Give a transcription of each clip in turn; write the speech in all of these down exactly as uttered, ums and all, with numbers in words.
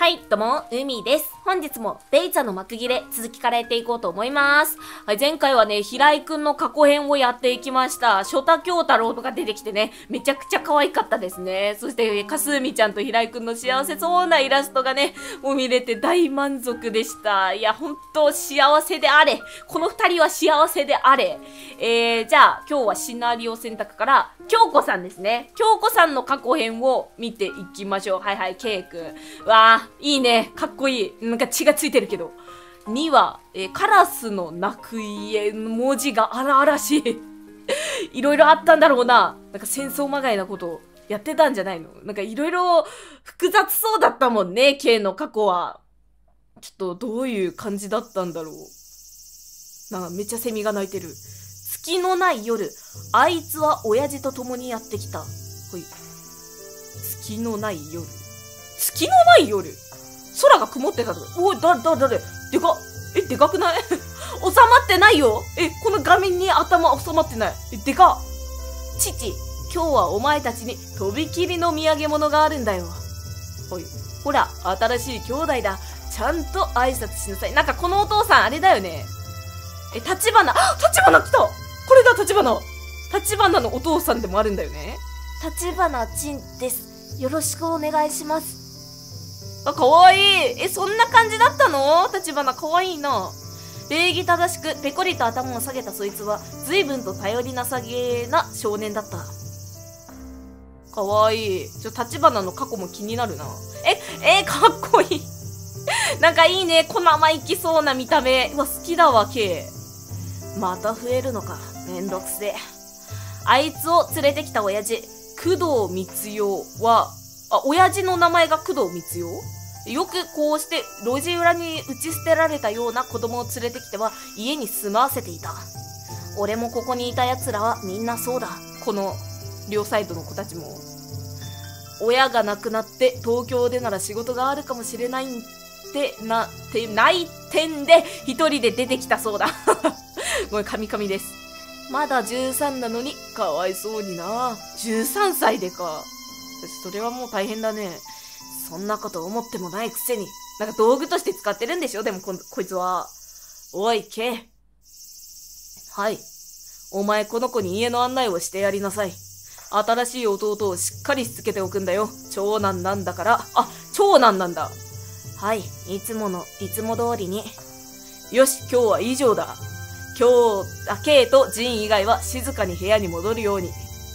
はい、どうも、海です。本日もベイちゃんの幕切れ続きからやっていこうと思います。はい、前回はね、平井くんの過去編をやっていきました。ショタ京太郎とか出てきてね、めちゃくちゃ可愛かったですね。そして、かすみちゃんと平井くんの幸せそうなイラストがね、もう見れて大満足でした。いや、ほんと幸せであれ。この二人は幸せであれ。えー、じゃあ、今日はシナリオ選択から、京子さんですね。京子さんの過去編を見ていきましょう。はいはい、ケイくん。わー、いいね。かっこいい。なんか血がついてるけど。には、えー、カラスの鳴く家の文字が荒々しい。いろいろあったんだろうな。なんか戦争まがいなことやってたんじゃないの？なんかいろいろ複雑そうだったもんね、K の過去は。ちょっとどういう感じだったんだろう。なんかめっちゃセミが鳴いてる。月のない夜、あいつは親父と共にやってきた。ほい。月のない夜。月のない夜空が曇ってたとか。おい、だ、だ、だれでか、え、でかくない収まってないよえ、この画面に頭収まってない。え、でか父、今日はお前たちにとびきりの土産物があるんだよ。ほい。ほら、新しい兄弟だ。ちゃんと挨拶しなさい。なんかこのお父さんあれだよね。え、立花、あ、立花来たこれだ、立花立花のお父さんでもあるんだよね。 立花仁です。よろしくお願いします。 あ、かわいい。え、そんな感じだったの？立花かわいいな。礼儀正しくペコリと頭を下げたそいつは随分と頼りなさげな少年だった。かわいい。ちょ、立花の過去も気になるな。え、え、かっこいい。なんかいいね。小生意気そうな見た目。うわ、好きだわ、K。また増えるのか。めんどくせえ。あいつを連れてきた親父、工藤光代は、あ、親父の名前が工藤光代？よくこうして路地裏に打ち捨てられたような子供を連れてきては家に住まわせていた。俺もここにいた奴らはみんなそうだ。この両サイドの子たちも。親が亡くなって東京でなら仕事があるかもしれないってなってない点で一人で出てきたそうだ。ごめん、カミカミです。まだじゅうさんなのにかわいそうにな。じゅうさんさいでか。それはもう大変だね。そんなこと思ってもないくせに。なんか道具として使ってるんでしょでもこ、こいつは。おい、K。はい。お前この子に家の案内をしてやりなさい。新しい弟をしっかりしつけておくんだよ。長男なんだから。あ、長男なんだ。はい。いつもの、いつも通りに。よし、今日は以上だ。今日、あ、K とジン以外は静かに部屋に戻るように。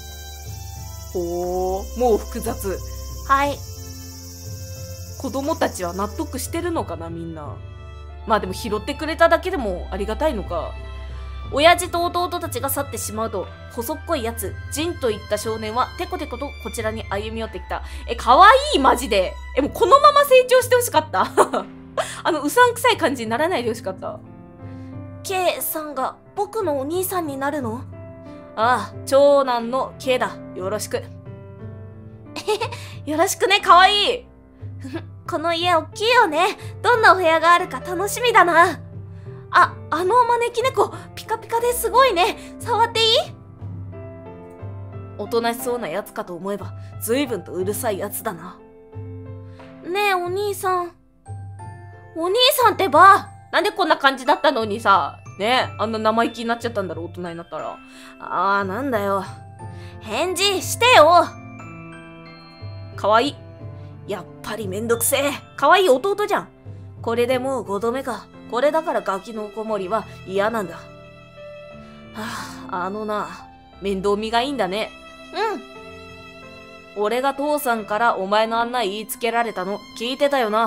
ほー、もう複雑。 はい。 子供たちは納得してるのかな、みんな。まあでも拾ってくれただけでもありがたいのか。親父と弟たちが去ってしまうと、細っこいやつ、ジンといった少年はテコテコとこちらに歩み寄ってきた。え、かわいい、マジで。え、もうこのまま成長してほしかった。あの、うさんくさい感じにならないでほしかった。 K さんが僕のお兄さんになるの？ ああ、長男の K だ。よろしく。 よろしくね、かわいい。この家おっきいよね。どんなお部屋があるか楽しみだな。あ、あの招き猫、ピカピカですごいね。触っていい？ おとなしそうなやつかと思えば、随分とうるさいやつだな。 ねえ、お兄さん。 お兄さんってば、なんでこんな感じだったのにさ、ねえ、あんな生意気になっちゃったんだろう、大人になったら。あー、なんだよ。 返事してよ。 かわいい。やっぱりめんどくせえ。かわいい弟じゃん。これでもうごどめか。これだからガキの子守は嫌なんだ。はあ、あのな、面倒見がいいんだね。 うん。 俺が父さんからお前の案内言いつけられたの聞いてたよな。 うん。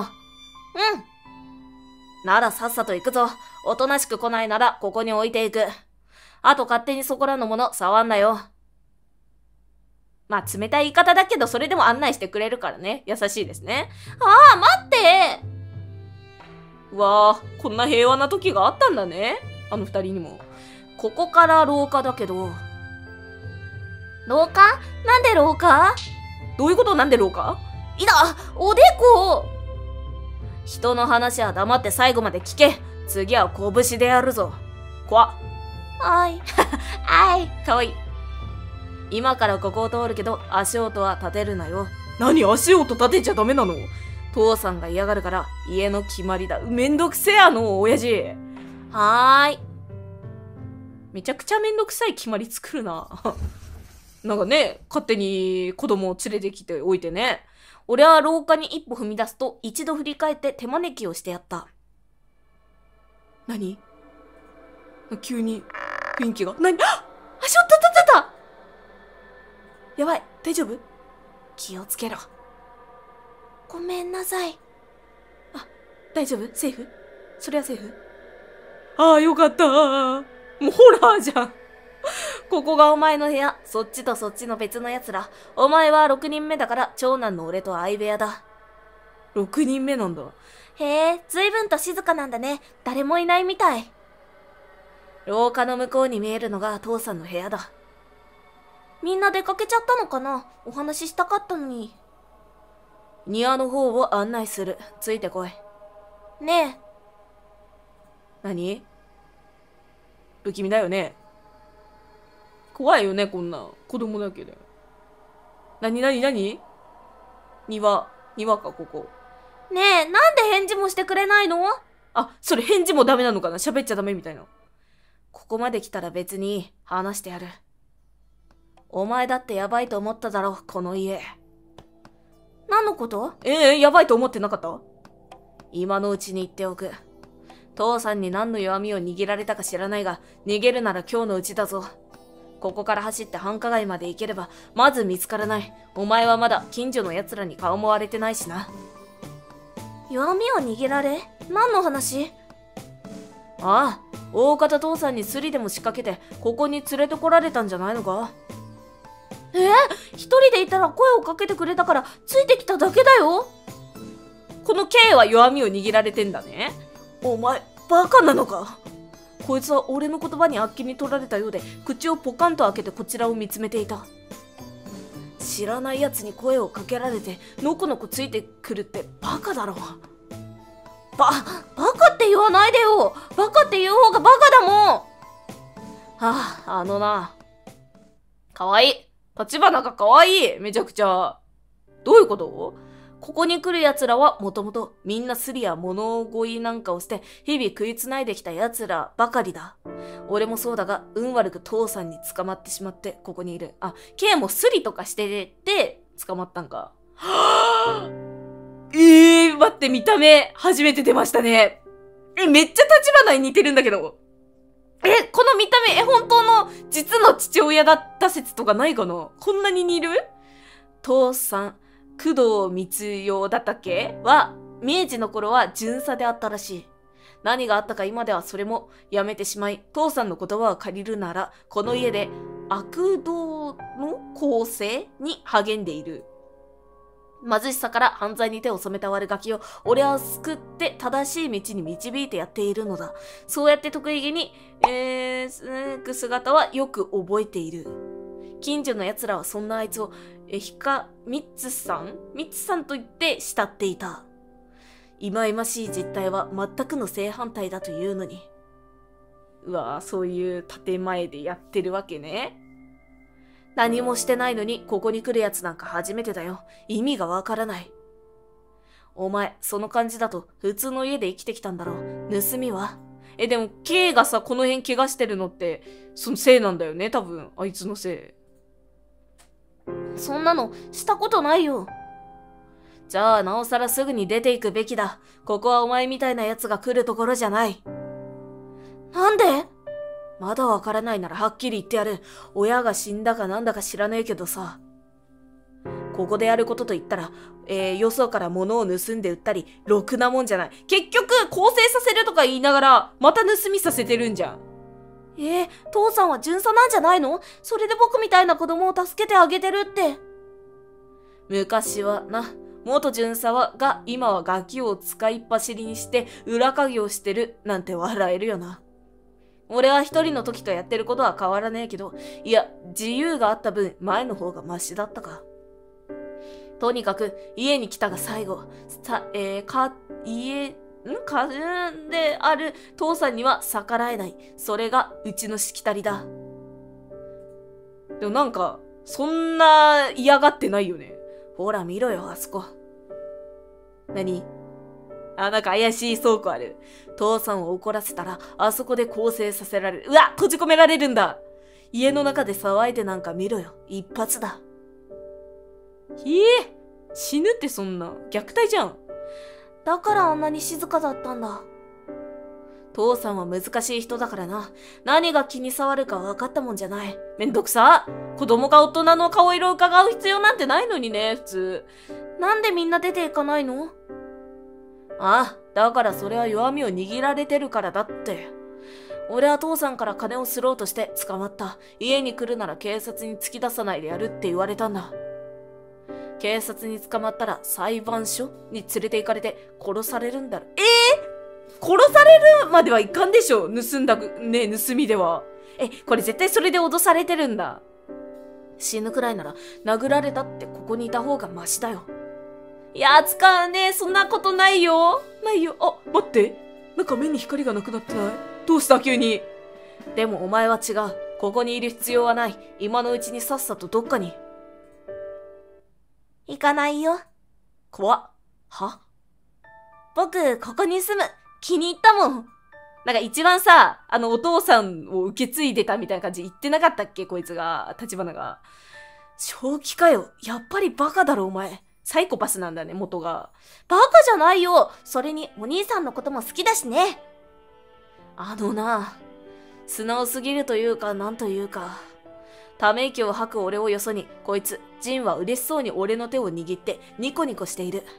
ならさっさと行くぞ。おとなしく来ないならここに置いていく。あと勝手にそこらのもの触んなよ。まあ冷たい言い方だけどそれでも案内してくれるからね。優しいですね。 ああ、待ってうわあ、こんな平和な時があったんだね。あの二人にも。ここから廊下だけど。 廊下？なんで廊下？ どういうこと？なんで廊下？ いだ、おでこ！ 人の話は黙って最後まで聞け。次は拳でやるぞ。怖っ。 あい。あい。 かわいい。今からここを通るけど、足音は立てるなよ。何足音立てちゃダメなの？ 父さんが嫌がるから家の決まりだ。めんどくせえ、あの親父。 はーい。 めちゃくちゃめんどくさい決まり作るな。なんかね、勝手に子供を連れてきておいてね。俺は廊下に一歩踏み出すと、一度振り返って手招きをしてやった。何？急に雰囲気が。何？あ！足音立ってた！やばい、大丈夫？気をつけろ。 ごめんなさい。 あ、大丈夫？セーフ？それはセーフ？ああ、よかったー。もうホラーじゃん。ここがお前の部屋。そっちとそっちの別の奴ら。お前はろくにんめだから長男の俺と相部屋だ。ろくにんめなんだ。 へえ、ずいぶんと静かなんだね。誰もいないみたい。 廊下の向こうに見えるのが父さんの部屋だ。 みんな出かけちゃったのかな？お話ししたかったのに。 庭の方を案内する。ついてこい。 ねえ。 何？不気味だよね。怖いよね、こんな。子供だけで。なになになに？庭。庭か、ここ。 ねえ、なんで返事もしてくれないの？ あ、それ返事もダメなのかな？喋っちゃダメみたいな。ここまで来たら別に話してやる。お前だってやばいと思っただろ、この家。 何のこと？ ええ、やばいと思ってなかった？今のうちに言っておく。父さんに何の弱みを握られたか知らないが、逃げるなら今日のうちだぞ。ここから走って繁華街まで行ければ、まず見つからない。お前はまだ近所の奴らに顔も割れてないしな。 弱みを握られ？何の話？ ああ、大方父さんにスリでも仕掛けて、ここに連れてこられたんじゃないのか？ えー、一人でいたら声をかけてくれたからついてきただけだよ。 この K は弱みを握られてんだね。お前、バカなのか？こいつは俺の言葉にあっけに取られたようで、口をポカンと開けてこちらを見つめていた。知らない奴に声をかけられて、のこのこついてくるってバカだろ。 ば、バカって言わないでよ。バカって言う方がバカだもん。はあ、あのな。かわいい。立花がかわいい。めちゃくちゃ。どういうこと？ここに来る奴らはもともとみんなスリや物乞いなんかをして日々食いつないできた奴らばかりだ。俺もそうだが、運悪く父さんに捕まってしまってここにいる。あ、K もスリとかしてて捕まったんか。はぁえー、待って、見た目初めて出ましたね。え、めっちゃ立花に似てるんだけど。え、この見た目、え、本当の実の父親だった説とかないかな？こんなに似る？父さん、工藤光代だったっけは、明治の頃は巡査であったらしい。何があったか今ではそれもやめてしまい、父さんの言葉を借りるなら、この家で悪道の構成に励んでいる。貧しさから犯罪に手を染めた悪ガキを俺は救って正しい道に導いてやっているのだ。そうやって得意げに、えー、く姿はよく覚えている。近所の奴らはそんなあいつを、え、ひか、みつさんみつさんと言って慕っていた。忌々しい実態は全くの正反対だというのに。うわぁ、そういう建前でやってるわけね。何もしてないのにここに来るやつなんか初めてだよ。意味がわからない。お前、その感じだと普通の家で生きてきたんだろう。盗みは？え、でも K がさ、この辺怪我してるのって、そのせいなんだよね、多分。あいつのせい。 そんなのしたことないよ。 じゃあ、なおさらすぐに出ていくべきだ。ここはお前みたいな奴が来るところじゃない。 なんで？ まだわからないならはっきり言ってやる。親が死んだかなんだか知らねえけどさ。ここでやることと言ったら、えー、よそから物を盗んで売ったり、ろくなもんじゃない。結局、更生させるとか言いながら、また盗みさせてるんじゃん。 えー、父さんは巡査なんじゃないの？それで僕みたいな子供を助けてあげてるって。 昔はな、元巡査はが今はガキを使いっ走りにして裏稼業してるなんて笑えるよな。俺は一人の時とやってることは変わらねえけど、いや、自由があった分前の方がマシだったか。とにかく家に来たが最後、さ、えー、か、家、んか、んである父さんには逆らえない。それがうちのしきたりだ。でもなんか、そんな嫌がってないよね。ほら見ろよ、あそこ。 何？あ、なんか怪しい倉庫ある。父さんを怒らせたら、あそこで更生させられる。うわ、閉じ込められるんだ。家の中で騒いでなんか見ろよ。一発だ。ひえ、死ぬってそんな。虐待じゃん。 だからあんなに静かだったんだ。 父さんは難しい人だからな。何が気に障るか分かったもんじゃない。めんどくさ。子供が大人の顔色を伺う必要なんてないのにね、普通。 なんでみんな出ていかないの？ ああ、だからそれは弱みを握られてるからだって。俺は父さんから金をすろうとして捕まった。家に来るなら警察に突き出さないでやるって言われたんだ。警察に捕まったら裁判所に連れて行かれて殺されるんだろ。えー、殺されるまではいかんでしょ。盗んだね、盗みでは。え、これ絶対それで脅されてるんだ。死ぬくらいなら殴られたってここにいた方がマシだよ。いや、使うね。そんなことないよ。ないよ。あ、待って。なんか目に光がなくなってない？どうした急に。でもお前は違う。ここにいる必要はない。今のうちにさっさとどっかに。 行かないよ。 怖っ。は？ 僕、ここに住む。気に入ったもん。 なんか一番さ、あのお父さんを受け継いでたみたいな感じ言ってなかったっけこいつが、立花が。正気かよ。やっぱりバカだろお前。サイコパスなんだね、元が。 バカじゃないよ。それにお兄さんのことも好きだしね。 あのな、素直すぎるというかなんというか。ため息を吐く俺をよそに、こいつ、ジンは嬉しそうに俺の手を握ってニコニコしている。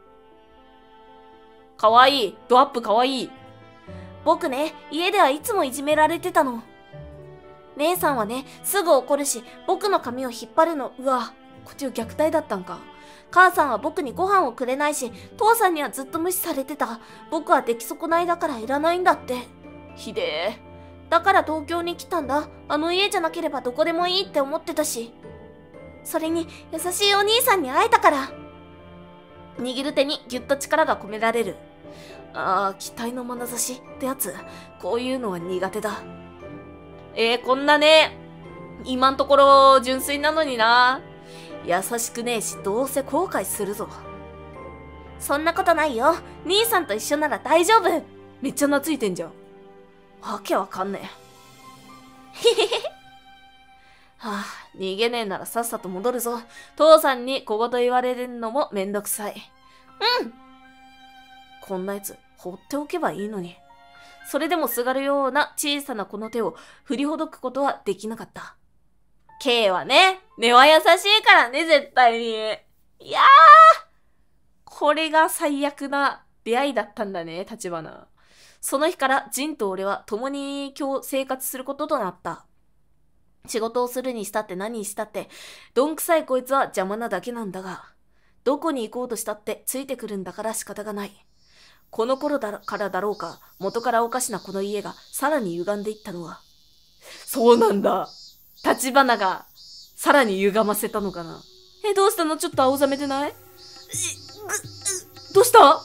かわいい。ドアップかわいい。 僕ね、家ではいつもいじめられてたの。姉さんはね、すぐ怒るし、僕の髪を引っ張るの。 うわ、こっちを虐待だったんか。 母さんは僕にご飯をくれないし、父さんにはずっと無視されてた。僕は出来損ないだからいらないんだって。 ひでえ。 だから東京に来たんだ。あの家じゃなければどこでもいいって思ってたし。それに、優しいお兄さんに会えたから。 握る手にぎゅっと力が込められる。ああ、期待の眼差しってやつ。こういうのは苦手だ。えー、こんなね、今んところ純粋なのにな。優しくねえし、どうせ後悔するぞ。 そんなことないよ。兄さんと一緒なら大丈夫。 めっちゃ懐いてんじゃん。わけわかんねえ。 へへへ。 はあ、逃げねえならさっさと戻るぞ。父さんに小言言われるのもめんどくさい。 うん。 こんなやつ、放っておけばいいのに。それでもすがるような小さなこの手を振りほどくことはできなかった。K はね、根は優しいからね、絶対に。いやー、これが最悪な出会いだったんだね、立花。その日からジンと俺は共に今日生活することとなった。仕事をするにしたって何にしたって、どんくさいこいつは邪魔なだけなんだが、どこに行こうとしたってついてくるんだから仕方がない。この頃だからだろうか、元からおかしなこの家がさらに歪んでいったのは。そうなんだ。立花がさらに歪ませたのかな。え、どうしたの？ちょっと青ざめてない？どうした？は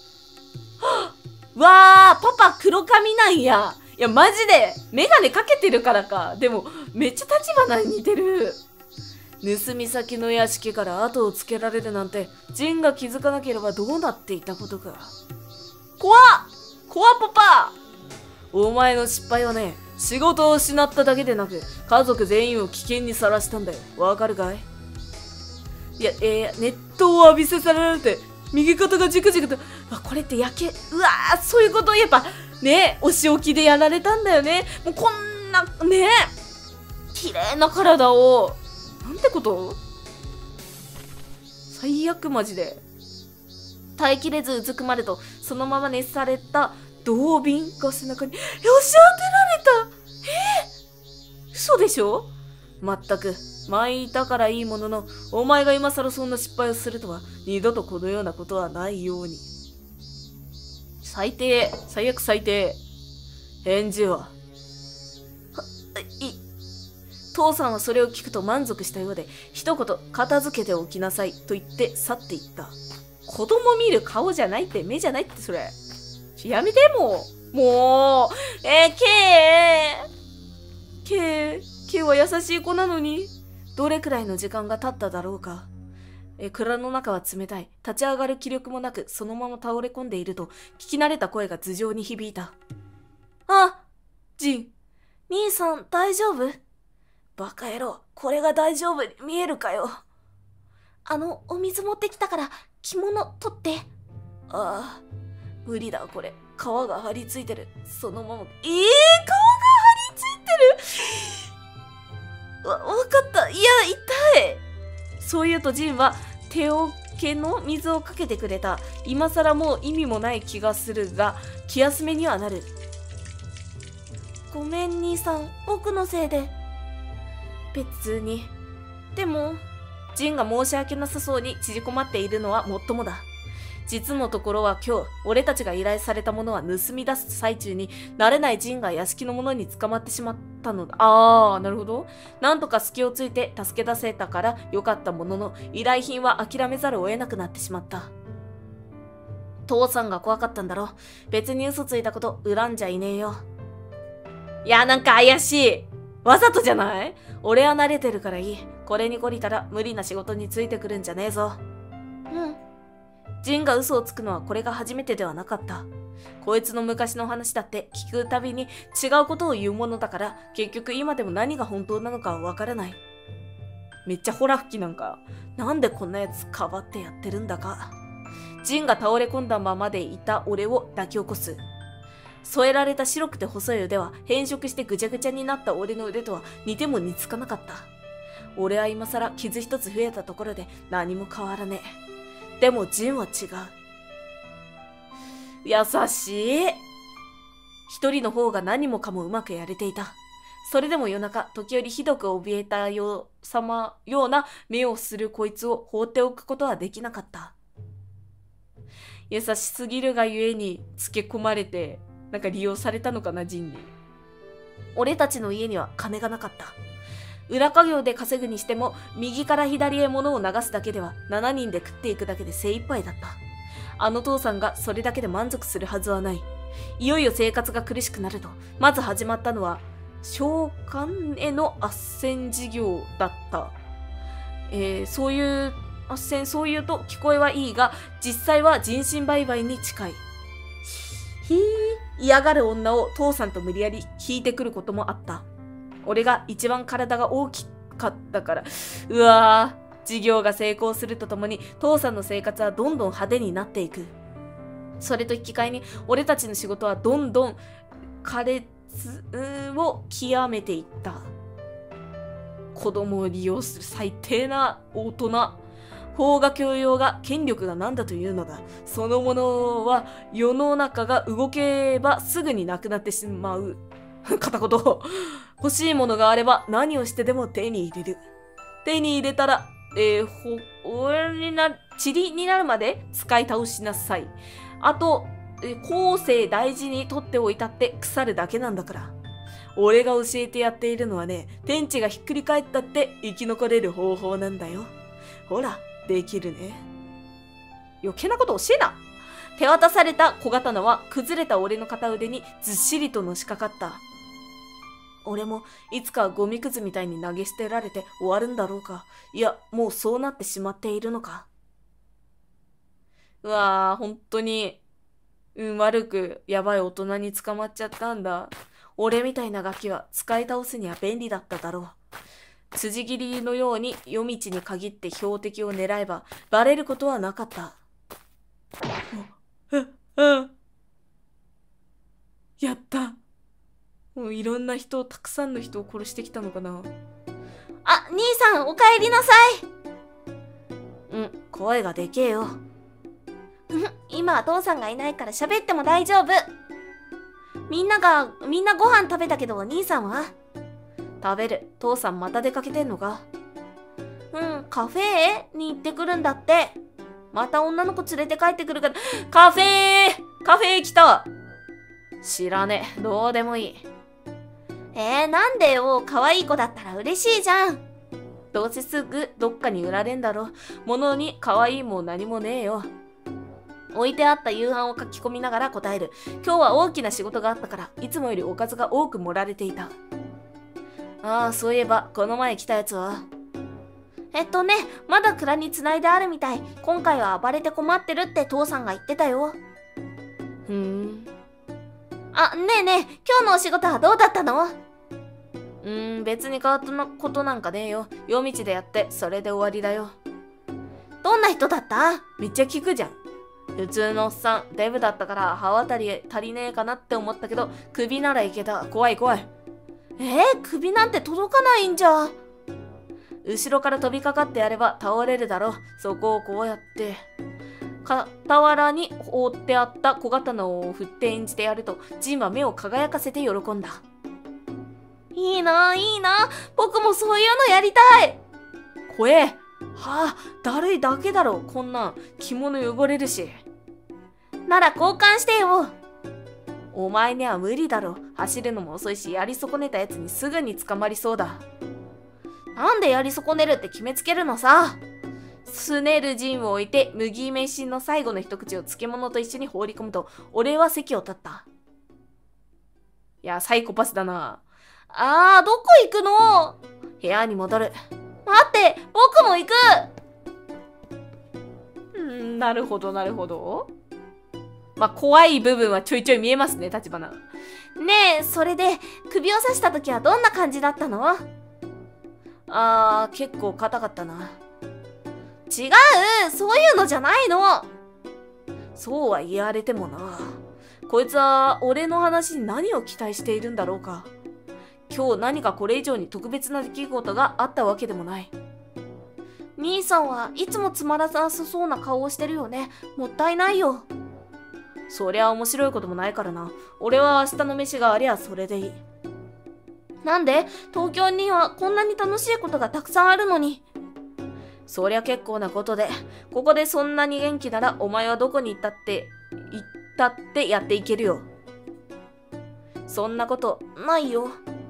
ぁ、わー、パパ黒髪なんや。いや、マジでメガネかけてるからか。でも、めっちゃ立花に似てる。盗み先の屋敷から後をつけられるなんて、ジンが気づかなければどうなっていたことか。怖っ！怖っパパ！お前の失敗はね、仕事を失っただけでなく、家族全員を危険にさらしたんだよ。わかるかい？いや、えー、熱湯を浴びせさられて、右肩がじくじくと、あ、これって焼け、うわー、そういうことを言えば、ね、お仕置きでやられたんだよね。もうこんな、ね、綺麗な体を、なんてこと？最悪マジで。耐えきれずうずくまると、そのまま熱された銅瓶が背中に、よし当てられた。えー、嘘でしょ？まったく、前いたからいいものの、お前が今更そんな失敗をするとは、二度とこのようなことはないように。最低、最悪最低。返事は？は、い、父さんはそれを聞くと満足したようで、一言、片付けておきなさい、と言って去っていった。子供見る顔じゃないって、目じゃないって、それ。やめて、もう。もう、えー、ケー。ケー、ケーは優しい子なのに。どれくらいの時間が経っただろうか。 え蔵の中は冷たい。立ち上がる気力もなく、そのまま倒れ込んでいると、聞き慣れた声が頭上に響いた。 あ、 ジン。 兄さん、大丈夫？ バカ野郎、これが大丈夫に見えるかよ。 あの、お水持ってきたから、着物取って。 ああ、無理だ、これ。皮が張り付いてる。そのまま。ええー、皮が張り付いてる。わ、わかった。いや、痛い。そう言うとジンは手桶の水をかけてくれた。今更もう意味もない気がするが、気休めにはなる。 ごめん兄さん、僕のせいで。 別に。でも、ジンが申し訳なさそうに縮こまっているのはもっともだ。実のところは今日、俺たちが依頼されたものは盗み出す最中に、慣れないジンが屋敷の者に捕まってしまったのだ。あー、なるほど。なんとか隙をついて助け出せたからよかったものの、依頼品は諦めざるを得なくなってしまった。父さんが怖かったんだろ。別に嘘ついたこと恨んじゃいねえよ。いや、なんか怪しい。わざとじゃない？俺は慣れてるからいい。これに懲りたら無理な仕事についてくるんじゃねえぞ。 うん。 ジンが嘘をつくのはこれが初めてではなかった。こいつの昔の話だって聞くたびに違うことを言うものだから、結局今でも何が本当なのかはわからない。めっちゃホラ吹きなんか。なんでこんなやつかばってやってるんだか。ジンが倒れ込んだままでいた俺を抱き起こす。添えられた白くて細い腕は変色してぐちゃぐちゃになった俺の腕とは似ても似つかなかった。俺は今更傷一つ増えたところで何も変わらねえ。でもジンは違う。優しい。一人の方が何もかもうまくやれていた。それでも夜中、時折ひどく怯えたようさまような目をするこいつを放っておくことはできなかった。優しすぎるがゆえにつけ込まれて、なんか利用されたのかな、ジンに。俺たちの家には金がなかった。裏稼業で稼ぐにしても、右から左へ物を流すだけではしちにんで食っていくだけで精一杯だった。あの父さんがそれだけで満足するはずはない。いよいよ生活が苦しくなると、まず始まったのは、商館への斡旋事業だった。えー、そういう、斡旋、そういうと聞こえはいいが、実際は人身売買に近い。ひー、嫌がる女を父さんと無理やり引いてくることもあった。俺が一番体が大きかったから、うわー、事業が成功するとともに父さんの生活はどんどん派手になっていく。それと引き換えに俺たちの仕事はどんどん苛烈を極めていった。子供を利用する最低な大人。法が教養が権力が何だというのだ。そのものは世の中が動けばすぐになくなってしまう。片言。欲しいものがあれば何をしてでも手に入れる。手に入れたら、えー、ほ、俺になる、塵になるまで使い倒しなさい。あと、えー、後世大事に取っておいたって腐るだけなんだから。俺が教えてやっているのはね、天地がひっくり返ったって生き残れる方法なんだよ。ほら、できるね。余計なこと教えな。手渡された小刀は崩れた俺の片腕にずっしりとのしかかった。俺もいつかゴミくずみたいに投げ捨てられて終わるんだろうか。いや、もうそうなってしまっているのか。うわぁ、本当に、うん、悪くやばい大人に捕まっちゃったんだ。俺みたいなガキは使い倒すには便利だっただろう。辻切りのように夜道に限って標的を狙えばバレることはなかった。う、うん。やった。もういろんな人、たくさんの人を殺してきたのかな。 あ、兄さん、お帰りなさい。 うん、声がでけえよ。 今は父さんがいないから喋っても大丈夫。みんなが、みんなご飯食べたけど、お兄さんは？ 食べる。父さんまた出かけてんのか？ うん、カフェに行ってくるんだって。また女の子連れて帰ってくるから、 カフェーカフェー来た。知らねえ。どうでもいい。 えー、なんでよ。可愛い子だったら嬉しいじゃん。 どうせすぐどっかに売られんだろ。物に可愛いも何もねえよ。置いてあった夕飯を書き込みながら答える。今日は大きな仕事があったから、いつもよりおかずが多く盛られていた。ああ、そういえば、この前来たやつは。 えっとね、まだ蔵に繋いであるみたい。今回は暴れて困ってるって父さんが言ってたよ。 ふーん。 あ、ねえねえ、今日のお仕事はどうだったの？ うーん、別に変わったことなんかねえよ。夜道でやって、それで終わりだよ。 どんな人だった？ めっちゃ聞くじゃん。普通のおっさん、デブだったから刃渡り足りねえかなって思ったけど、首ならいけた。怖い怖い。 えー、首なんて届かないんじゃ。 後ろから飛びかかってやれば倒れるだろう。そこをこうやって。傍らに放ってあった小刀を振って演じてやると、ジンは目を輝かせて喜んだ。 いいな、いいな。僕もそういうのやりたい。 怖え。はあ、だるいだけだろ。こんなん着物汚れるし。 なら交換してよ。 お前には無理だろ。走るのも遅いし、やり損ねたやつにすぐに捕まりそうだ。 なんでやり損ねるって決めつけるのさ。 すねるジンを置いて麦飯の最後の一口を漬物と一緒に放り込むと、俺は席を立った。いや、サイコパスだな。 あー、どこ行くの？ 部屋に戻る。 待って、僕も行く。 うんなるほどなるほど。まあ怖い部分はちょいちょい見えますね、立花。 ねえ、それで首を刺した時はどんな感じだったの？ あー、結構硬かったな。 違う、そういうのじゃないの。 そうは言われてもな。こいつは俺の話に何を期待しているんだろうか。今日何かこれ以上に特別な出来事があったわけでもない。 兄さんはいつもつまらなさそうな顔をしてるよね。もったいないよ。 そりゃ面白いこともないからな。俺は明日の飯がありゃそれでいい。 なんで？東京にはこんなに楽しいことがたくさんあるのに。 そりゃ結構なことで、ここでそんなに元気ならお前はどこに行ったって行ったってやっていけるよ。そんなことないよ。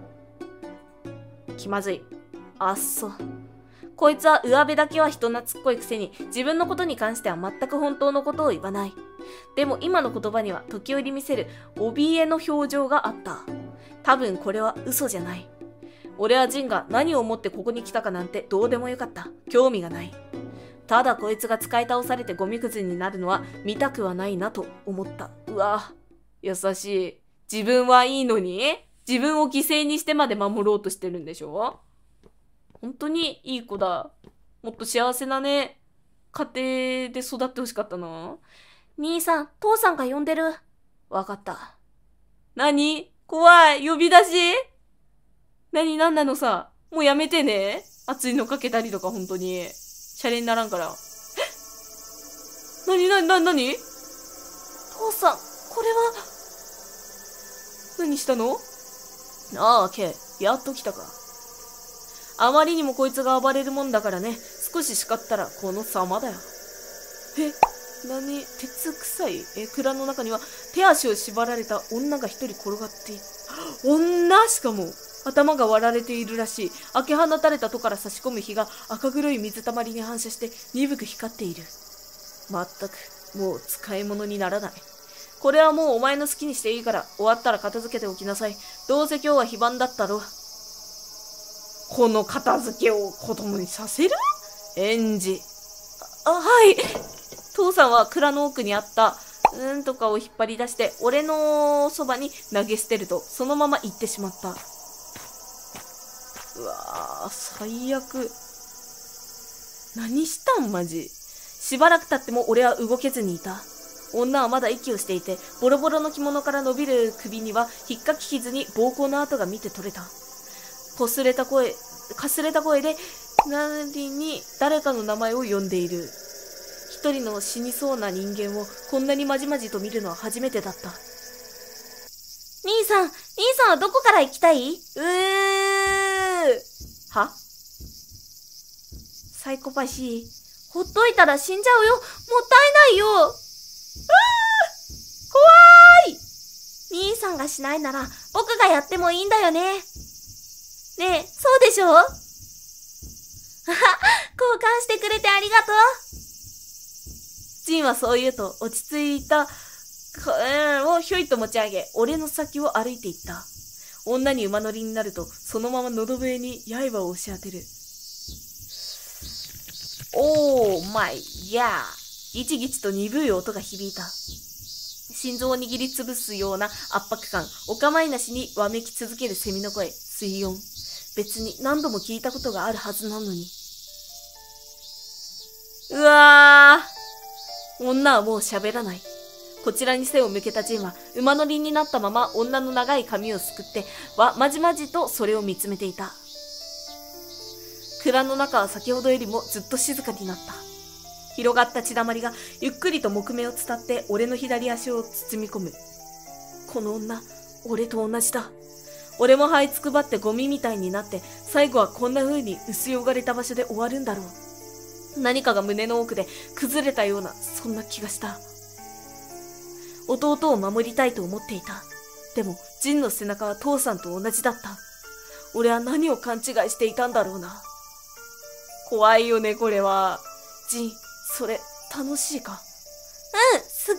気まずい。あっそ。こいつは上辺だけは人懐っこいくせに自分のことに関しては全く本当のことを言わない。でも今の言葉には時折見せる怯えの表情があった。多分これは嘘じゃない。俺はジンが何を思ってここに来たかなんてどうでもよかった。興味がない。ただこいつが使い倒されてゴミくずになるのは見たくはないなと思った。うわ、優しい。自分はいいのに自分を犠牲にしてまで守ろうとしてるんでしょ。本当にいい子だ。もっと幸せなね、家庭で育ってほしかったな。 兄さん、父さんが呼んでる。 わかった。何？怖い。呼び出し？何なんなのさ。もうやめてね。熱いのかけたりとか本当に。シャレにならんから。え？何何何何？ 父さん、これは。 何したの？ああ、ケイ、やっと来たか。あまりにもこいつが暴れるもんだからね、少し叱ったらこの様だよ。え、何？鉄臭い？え、蔵の中には手足を縛られた女が一人転がっている。女？しかも頭が割られているらしい。開け放たれた戸から差し込む火が赤黒い水たまりに反射して鈍く光っている。まったくもう使い物にならない。これはもうお前の好きにしていいから、終わったら片付けておきなさい。どうせ今日は非番だったろ。この片付けを子供にさせる？園児。あ、はい。父さんは蔵の奥にあったうんとかを引っ張り出して俺のそばに投げ捨てると、そのまま行ってしまった。うわー、最悪。何したんマジ。しばらく経っても俺は動けずにいた。女はまだ息をしていて、ボロボロの着物から伸びる首には引っかき傷に暴行の跡が見て取れた。こすれた声、かすれた声で何に誰かの名前を呼んでいる。一人の死にそうな人間をこんなにまじまじと見るのは初めてだった。 兄さん、兄さんはどこから行きたい？うーは？ サイコパシー。ほっといたら死んじゃうよ。もったいないよ。うー怖い。兄さんがしないなら僕がやってもいいんだよね。ねえ、そうでしょ？はは、交換してくれてありがとう。 ジンはそう言うと落ち着いたをひょいと持ち上げ、俺の先を歩いていった。女に馬乗りになるとそのまま喉笛に刃を押し当てる。 オーマイヤー。ギチギチと鈍い音が響いた。心臓を握りつぶすような圧迫感、お構いなしにわめき続けるセミの声、水音。別に何度も聞いたことがあるはずなのに。うわー。女はもう喋らない。こちらに背を向けたジンは馬乗りになったまま女の長い髪をすくってわまじまじとそれを見つめていた。蔵の中は先ほどよりもずっと静かになった。広がった血だまりがゆっくりと木目を伝って俺の左足を包み込む。この女、俺と同じだ。俺も這いつくばってゴミみたいになって最後はこんな風に薄汚れた場所で終わるんだろう。何かが胸の奥で崩れたようなそんな気がした。弟を守りたいと思っていた。でもジンの背中は父さんと同じだった。俺は何を勘違いしていたんだろうな。怖いよねこれは。ジン、それ楽しいか？ うん、すっご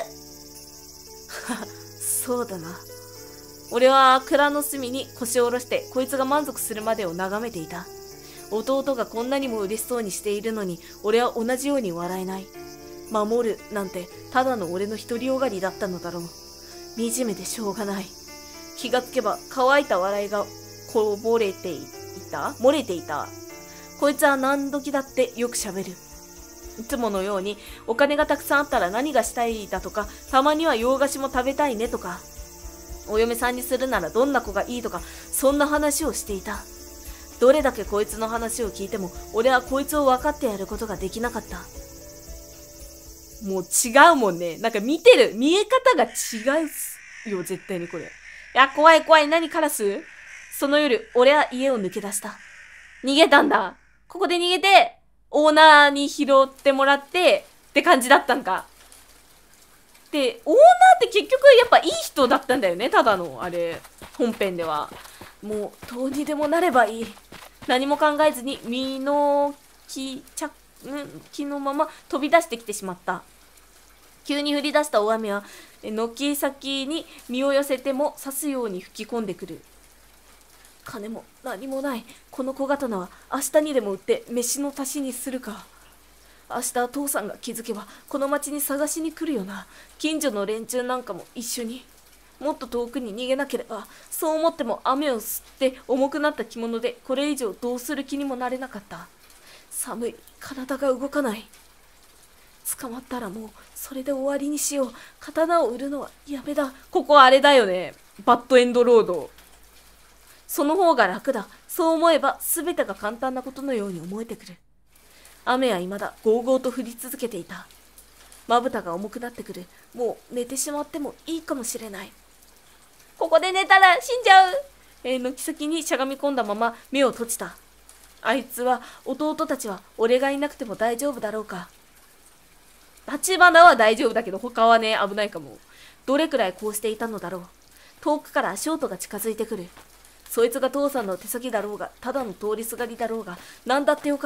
く。 そうだな。俺は蔵の隅に腰を下ろしてこいつが満足するまでを眺めていた。弟がこんなにも嬉しそうにしているのに俺は同じように笑えない。守るなんてただの俺の独りよがりだったのだろう。惨めでしょうがない。気がつけば乾いた笑いがこぼれていた漏れていた。こいつは何時だってよく喋る。いつものようにお金がたくさんあったら何がしたいだとか、たまには洋菓子も食べたいねとか、お嫁さんにするならどんな子がいいとか、そんな話をしていた。どれだけこいつの話を聞いても俺はこいつを分かってやることができなかった。もう違うもんね。なんか見てる見え方が違うよ絶対にこれ。いや怖い怖い。何カラス？その夜俺は家を抜け出した。逃げたんだ。ここで逃げてオーナーに拾ってもらってって感じだったんか。でオーナーって結局やっぱいい人だったんだよね。ただのあれ本編ではもうどうにでもなればいい。何も考えずに身の木着木のまま飛び出してきてしまった。急に降り出した大雨は軒先に身を寄せても刺すように吹き込んでくる。金も何もないこの小刀は明日にでも売って飯の足しにするか。明日父さんが気づけばこの町に探しに来るよな。近所の連中なんかも一緒に。もっと遠くに逃げなければ。そう思っても雨を吸って重くなった着物でこれ以上どうする気にもなれなかった。寒い。体が動かない。捕まったらもうそれで終わりにしよう。刀を売るのはやめだ。ここあれだよね。バッドエンドロード。その方が楽だ。そう思えば全てが簡単なことのように思えてくる。雨は未だゴーゴーと降り続けていた。まぶたが重くなってくる。もう寝てしまってもいいかもしれない。ここで寝たら死んじゃう。えー、軒先にしゃがみ込んだまま目を閉じた。あいつは弟たちは俺がいなくても大丈夫だろうか。立花は大丈夫だけど他はね危ないかも。どれくらいこうしていたのだろう。遠くから足音が近づいてくる。そいつが父さんの手先だろうがただの通りすがりだろうが何だってよかった。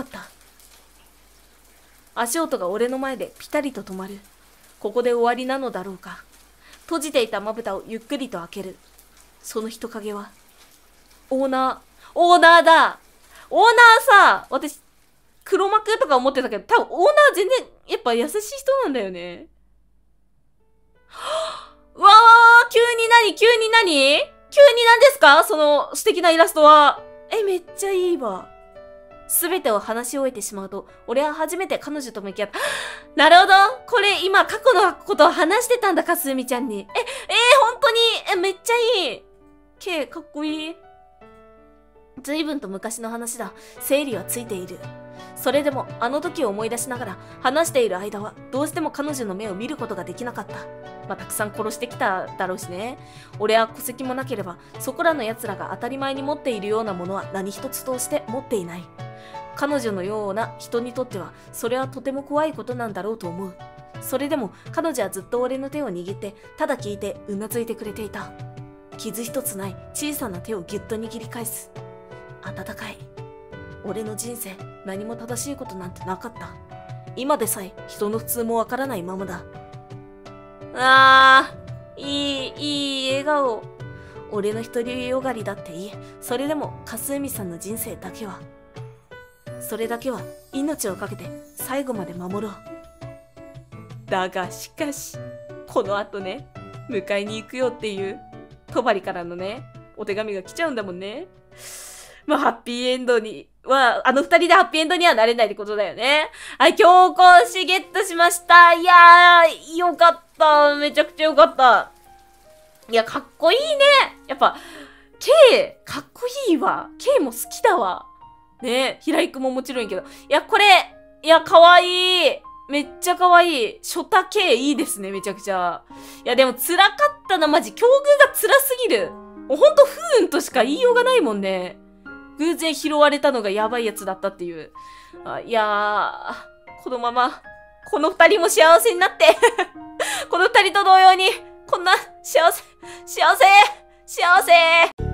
足音が俺の前でピタリと止まる。ここで終わりなのだろうか。閉じていたまぶたをゆっくりと開ける。その人影はオーナーオーナーだ。オーナーさ、私黒幕とか思ってたけど多分オーナー全然やっぱ優しい人なんだよね。うわー、急に何急に何急に何ですかその素敵なイラストは。え、めっちゃいいわ。すべてを話し終えてしまうと、俺は初めて彼女と向き合った。なるほど。これ今過去のことを話してたんだ、かすみちゃんに。え、えー、本当にえ、めっちゃいい。ケイ、かっこいい。随分と昔の話だ。整理はついている。それでもあの時を思い出しながら話している間はどうしても彼女の目を見ることができなかった。まあ、たくさん殺してきただろうしね。俺は戸籍もなければそこらの奴らが当たり前に持っているようなものは何一つ通して持っていない。彼女のような人にとってはそれはとても怖いことなんだろうと思う。それでも彼女はずっと俺の手を握ってただ聞いてうなずいてくれていた。傷一つない小さな手をぎゅっと握り返す。温かい。俺の人生何も正しいことなんてなかった。今でさえ人の普通もわからないままだ。あー、いいいい笑顔。俺の独りよがりだっていい。それでもかすみさんの人生だけはそれだけは命を懸けて最後まで守ろう。だがしかし、この後ね、迎えに行くよっていう、トバリからのね、お手紙が来ちゃうんだもんね。まあ、ハッピーエンドには、あの二人でハッピーエンドにはなれないってことだよね。はい、強行しゲットしました。いやー、よかった。めちゃくちゃよかった。いや、かっこいいね。やっぱ、K、かっこいいわ。K も好きだわ。ね、平井くんももちろんいいけど。いや、これ、いや、かわいい。めっちゃかわいい。ショタ K いいですね、めちゃくちゃ。いや、でも辛かったな、マジ。境遇が辛すぎる。もうほんと不運としか言いようがないもんね。偶然拾われたのがやばいやつだったっていう。あ、いやー、このまま、この二人も幸せになって、この二人と同様に、こんな幸せ、幸せ、幸せ